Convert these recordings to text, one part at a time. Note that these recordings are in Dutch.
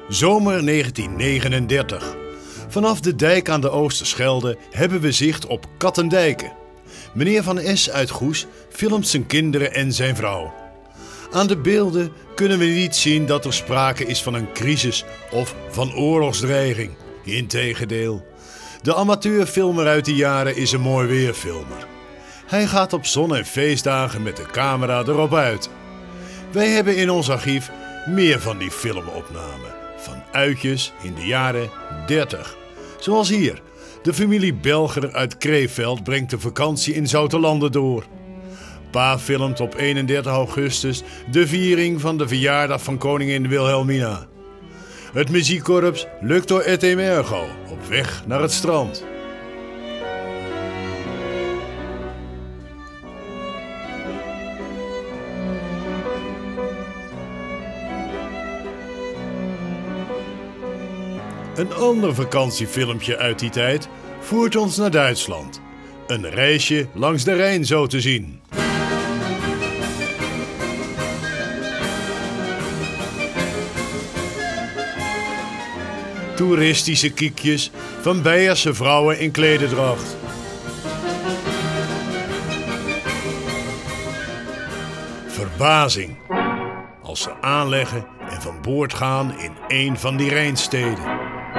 Zomer 1939. Vanaf de dijk aan de Oosterschelde hebben we zicht op Kattendijke. Meneer Van S. uit Goes filmt zijn kinderen en zijn vrouw. Aan de beelden kunnen we niet zien dat er sprake is van een crisis of van oorlogsdreiging. Integendeel. De amateurfilmer uit die jaren is een mooi weerfilmer. Hij gaat op zon- en feestdagen met de camera erop uit. Wij hebben in ons archief meer van die filmopnamen. Van uitjes in de jaren 30. Zoals hier. De familie Belger uit Kreeveld brengt de vakantie in Zoutelanden door. Pa filmt op 31 augustus de viering van de verjaardag van koningin Wilhelmina. Het muziekkorps lukt door et emergo op weg naar het strand. Een ander vakantiefilmpje uit die tijd voert ons naar Duitsland. Een reisje langs de Rijn zo te zien. Toeristische kiekjes van Beierse vrouwen in klederdracht. Verbazing als ze aanleggen en van boord gaan in een van die Rijnsteden.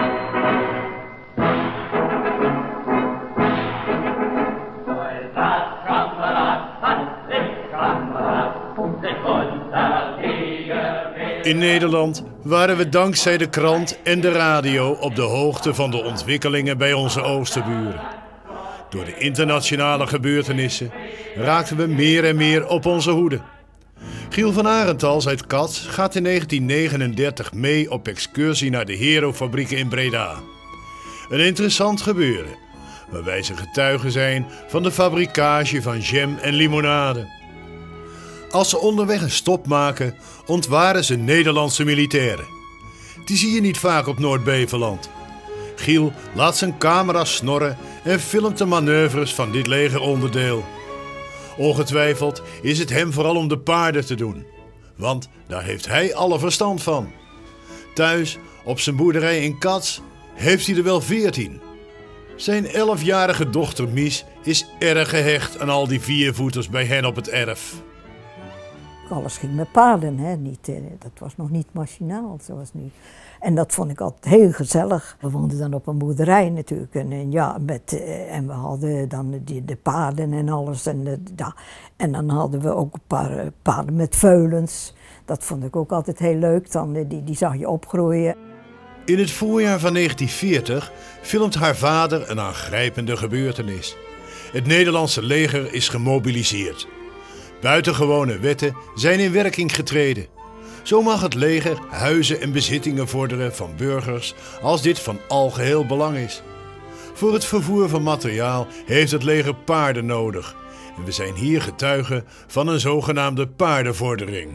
In Nederland waren we dankzij de krant en de radio op de hoogte van de ontwikkelingen bij onze oosterburen. Door de internationale gebeurtenissen raakten we meer en meer op onze hoede. Giel van Arentals uit Cats gaat in 1939 mee op excursie naar de Hero-fabrieken in Breda. Een interessant gebeuren, waarbij ze getuigen zijn van de fabrikage van jam en limonade. Als ze onderweg een stop maken, ontwaren ze Nederlandse militairen. Die zie je niet vaak op Noord-Beveland. Giel laat zijn camera snorren en filmt de manoeuvres van dit legeronderdeel. Ongetwijfeld is het hem vooral om de paarden te doen, want daar heeft hij alle verstand van. Thuis, op zijn boerderij in Cats, heeft hij er wel 14. Zijn 11-jarige dochter Mies is erg gehecht aan al die viervoeters bij hen op het erf. Alles ging met paarden, hè? Dat was nog niet machinaal zoals nu. En dat vond ik altijd heel gezellig. We woonden dan op een boerderij natuurlijk. En we hadden dan de paarden en alles. En dan hadden we ook een paar paarden met veulens. Dat vond ik ook altijd heel leuk. Die zag je opgroeien. In het voorjaar van 1940 filmt haar vader een aangrijpende gebeurtenis. Het Nederlandse leger is gemobiliseerd. Buitengewone wetten zijn in werking getreden. Zo mag het leger huizen en bezittingen vorderen van burgers als dit van algeheel belang is. Voor het vervoer van materiaal heeft het leger paarden nodig. En we zijn hier getuigen van een zogenaamde paardenvordering.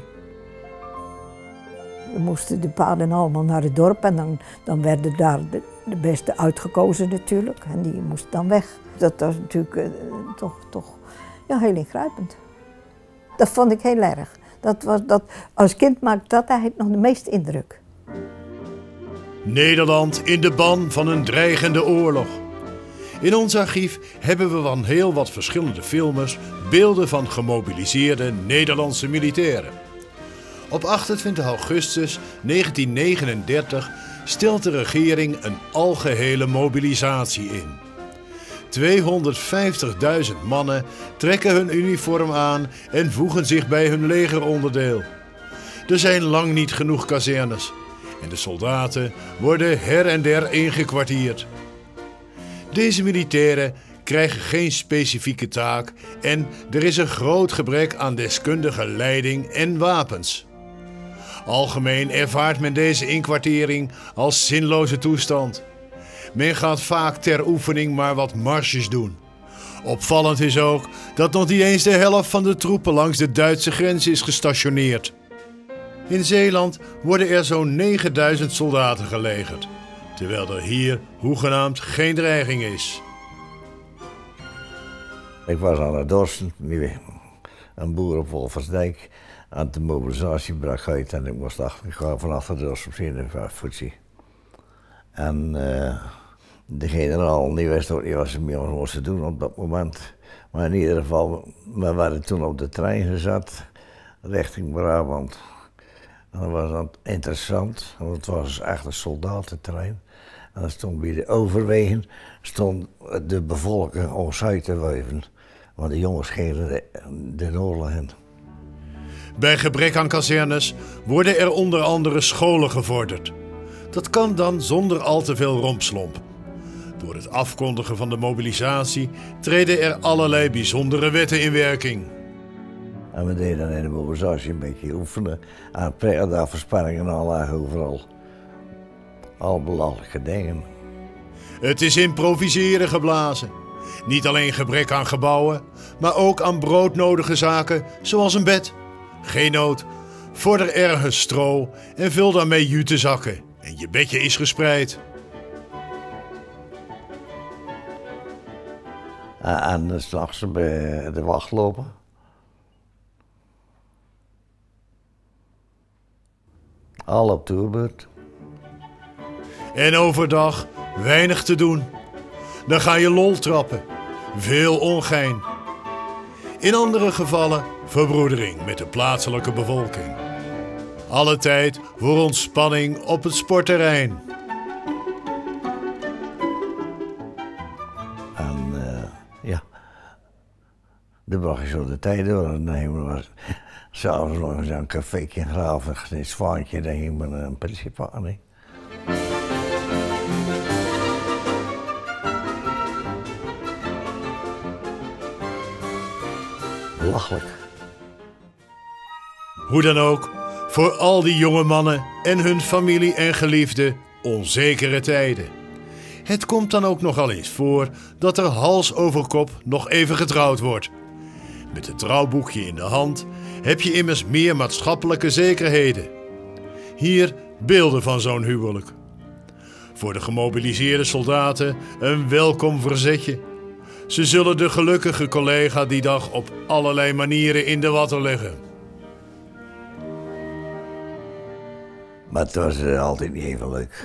We moesten de paarden allemaal naar het dorp en dan werden daar de beste uitgekozen natuurlijk. En die moesten dan weg. Dat was natuurlijk toch heel ingrijpend. Dat vond ik heel erg. Als kind maakte dat eigenlijk nog de meeste indruk. Nederland in de ban van een dreigende oorlog. In ons archief hebben we van heel wat verschillende filmers beelden van gemobiliseerde Nederlandse militairen. Op 28 augustus 1939 stelt de regering een algehele mobilisatie in. 250.000 mannen trekken hun uniform aan en voegen zich bij hun legeronderdeel. Er zijn lang niet genoeg kazernes en de soldaten worden her en der ingekwartierd. Deze militairen krijgen geen specifieke taak en er is een groot gebrek aan deskundige leiding en wapens. Algemeen ervaart men deze inkwartering als zinloze toestand. Men gaat vaak ter oefening maar wat marches doen. Opvallend is ook dat nog niet eens de helft van de troepen langs de Duitse grens is gestationeerd. In Zeeland worden er zo'n 9000 soldaten gelegerd, terwijl er hier hoegenaamd geen dreiging is. Ik was aan het dorsten. een boer op Wolfersdijk. En de mobilisatie brak uit en ik moest gaan van achter de dorpsopzien van voetzie. En de generaal die wist ook niet wat ze met ons moesten doen op dat moment. Maar in ieder geval, we werden toen op de trein gezet richting Brabant. En dat was dan interessant, want het was echt een soldatentrein. En dan stond bij de overwegen stond de bevolking ons uit te wuiven. Want de jongens gingen de oorlog in. Bij gebrek aan kazernes worden er onder andere scholen gevorderd. Dat kan dan zonder al te veel rompslomp. Door het afkondigen van de mobilisatie treden er allerlei bijzondere wetten in werking. En we deden dan in de mobilisatie een beetje oefenen aan versperringen aanleggen overal. Al belachelijke dingen. Het is improviseren geblazen. Niet alleen gebrek aan gebouwen, maar ook aan broodnodige zaken zoals een bed. Geen nood, vorder ergens stro en vul daarmee jutezakken. En je bedje is gespreid. En s'nachts bij de wacht lopen. Al op toerbeurt. En overdag weinig te doen. Dan ga je lol trappen. Veel ongein. In andere gevallen verbroedering met de plaatselijke bevolking. Alle tijd voor ontspanning op het sportterrein. En ja, dan bracht je zo de tijd door. En dan gingen we s'avonds nog eens een caféetje graven, een zwaantje, dan gingen we een politiepaardje. Lachelijk. Hoe dan ook, voor al die jonge mannen en hun familie en geliefden onzekere tijden. Het komt dan ook nogal eens voor dat er hals over kop nog even getrouwd wordt. Met het trouwboekje in de hand heb je immers meer maatschappelijke zekerheden. Hier beelden van zo'n huwelijk. Voor de gemobiliseerde soldaten een welkom verzetje. Ze zullen de gelukkige collega die dag op allerlei manieren in de watten leggen. Maar het was altijd niet even leuk.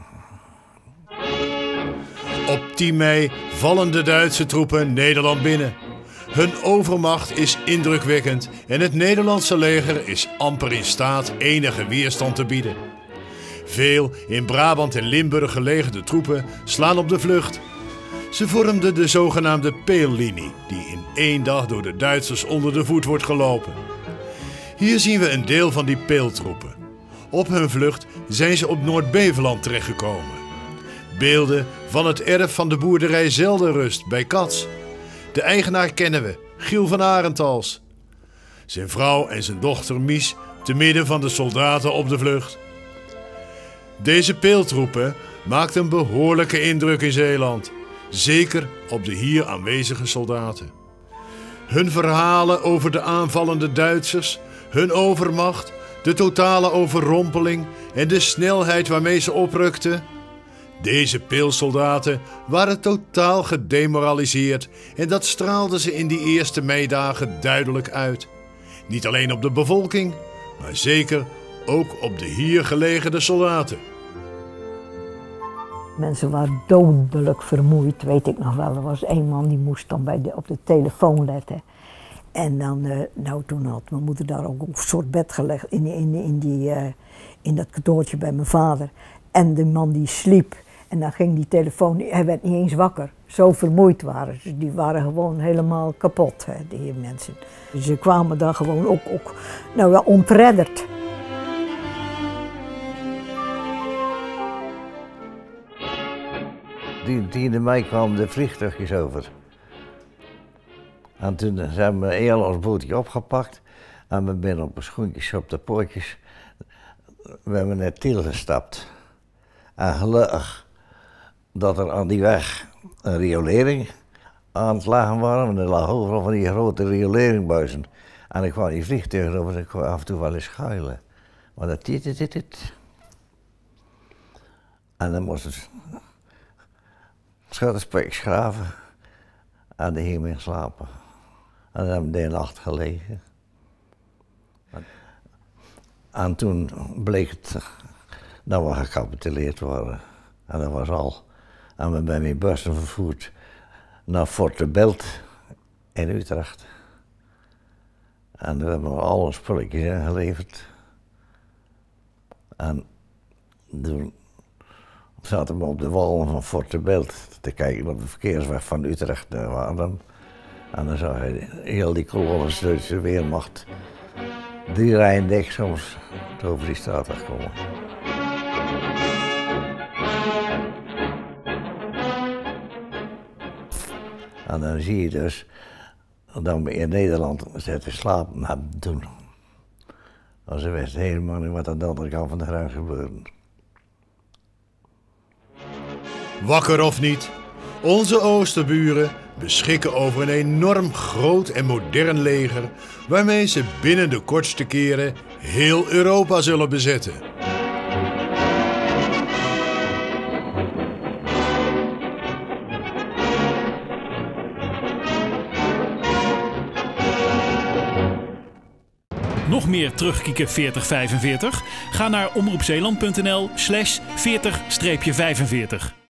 Op 10 mei vallen de Duitse troepen Nederland binnen. Hun overmacht is indrukwekkend en het Nederlandse leger is amper in staat enige weerstand te bieden. Veel in Brabant en Limburg gelegerde troepen slaan op de vlucht. Ze vormden de zogenaamde Peellinie, die in 1 dag door de Duitsers onder de voet wordt gelopen. Hier zien we een deel van die peeltroepen. Op hun vlucht zijn ze op Noord-Beveland terechtgekomen. Beelden van het erf van de boerderij Zeldenrust bij Cats. De eigenaar kennen we, Giel van Arentals. Zijn vrouw en zijn dochter Mies te midden van de soldaten op de vlucht. Deze peeltroepen maakten een behoorlijke indruk in Zeeland. Zeker op de hier aanwezige soldaten. Hun verhalen over de aanvallende Duitsers, hun overmacht, de totale overrompeling en de snelheid waarmee ze oprukten. Deze peelsoldaten waren totaal gedemoraliseerd en dat straalden ze in die eerste meidagen duidelijk uit. Niet alleen op de bevolking, maar zeker ook op de hier gelegerde soldaten. Mensen waren dodelijk vermoeid, weet ik nog wel. Er was één man die moest dan op de telefoon letten. En dan, toen had mijn moeder daar ook een soort bed gelegd in dat kantoortje bij mijn vader. En de man die sliep. En dan ging die telefoon, hij werd niet eens wakker. Zo vermoeid waren ze. Die waren gewoon helemaal kapot, die mensen. Ze kwamen dan gewoon ook ontredderd. Die 10 mei kwamen de vliegtuigjes over. En toen hebben we heel ons bootje opgepakt en we zijn op de schoentjes, op de pootjes, we hebben naar Tiel gestapt. En gelukkig dat er aan die weg een riolering aan het leggen waren, want er lag overal van die grote rioleringsbuizen. En ik kwam die vliegtuigen over en ik kwam af en toe wel eens schuilen. Maar dat dit. En dan moest het schutterspeks graven en de hiermee slapen. En dan hebben we de nacht gelegen. En toen bleek het dat we gecapituleerd waren. En dat was al. En we zijn met bussen vervoerd naar Fort de Belt in Utrecht. En daar hebben we alle spulletjes ingeleverd. En toen zaten we op de wallen van Fort de Belt te kijken op de verkeersweg van Utrecht naar Waardam. En dan zag je heel die kolonnes Duitse Weermacht 3 rijen dik soms over die straat komen. En dan zie je dus dat we in Nederland zitten slapen hebben toen. Want ze wisten helemaal niet wat aan de andere kant van de grens gebeurde. Wakker of niet, onze oosterburen beschikken over een enorm groot en modern leger waarmee ze binnen de kortste keren heel Europa zullen bezetten. Nog meer terugkieken 4045? Ga naar omroepzeeland.nl/40-45.